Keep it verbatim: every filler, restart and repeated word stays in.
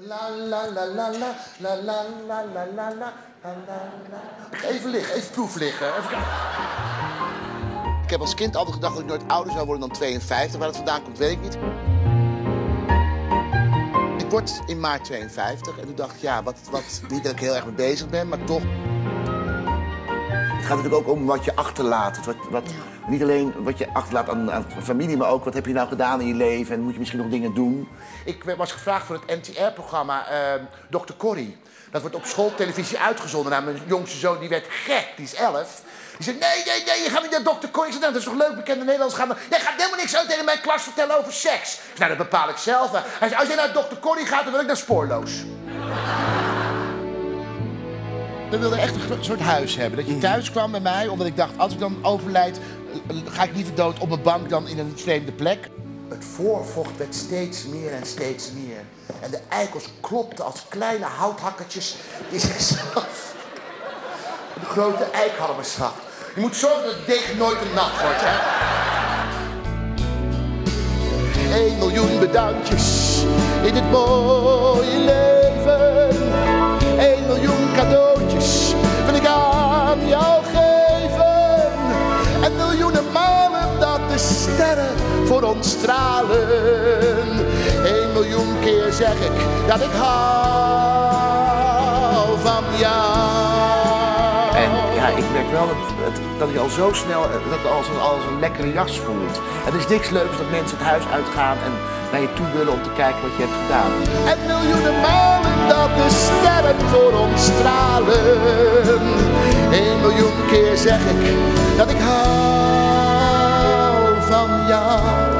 La la la la la la la la la la la la. Ik ga even liggen, even proef liggen. Even kijken. Ik heb als kind altijd gedacht dat ik nooit ouder zou worden dan tweeënvijftig. Waar het vandaan komt, weet ik niet. Ik word in maart tweeënvijftig en toen dacht ik, ja, wat, wat, niet dat ik heel erg mee bezig ben, maar toch. Het gaat natuurlijk ook om wat je achterlaat. Wat, wat, niet alleen wat je achterlaat aan, aan familie, maar ook wat heb je nou gedaan in je leven en moet je misschien nog dingen doen. Ik was gevraagd voor het N T R-programma uh, dokter Corrie. Dat wordt op schooltelevisie uitgezonden. Nou, mijn jongste zoon die werd gek, die is elf. Die zei, nee, nee, nee, je gaat niet naar dokter Corrie. Ik zei, nou, dat is toch leuk, bekende Nederlanders gaan. Jij gaat helemaal niks uit tegen mijn klas vertellen over seks. Ik zei, nou, dat bepaal ik zelf. Hij zei, als jij naar dokter Corrie gaat, dan wil ik naar Spoorloos. We wilden echt een soort huis hebben. Dat je thuis kwam bij mij, omdat ik dacht, als ik dan overlijd, ga ik liever dood op een bank dan in een vreemde plek. Het voorvocht werd steeds meer en steeds meer. En de eikels klopten als kleine houthakkertjes die zichzelf de grote eikhalmenschacht. Je moet zorgen dat het deeg nooit te nat wordt, hè. Eén miljoen bedankjes in dit mooie leven. Eén miljoen cadeautjes wil ik aan jou geven. En miljoenen malen dat de sterren voor ons stralen. Eén miljoen keer zeg ik dat ik hou van jou. En ja, ik merk wel dat, het, dat je al zo snel dat het als een, als een lekkere jas voelt. Het is niks leuks dat mensen het huis uitgaan en naar je toe willen om te kijken wat je hebt gedaan. En miljoenen malen dat de sterren voor ons stralen. Eén miljoen keer zeg ik dat ik hou van jou.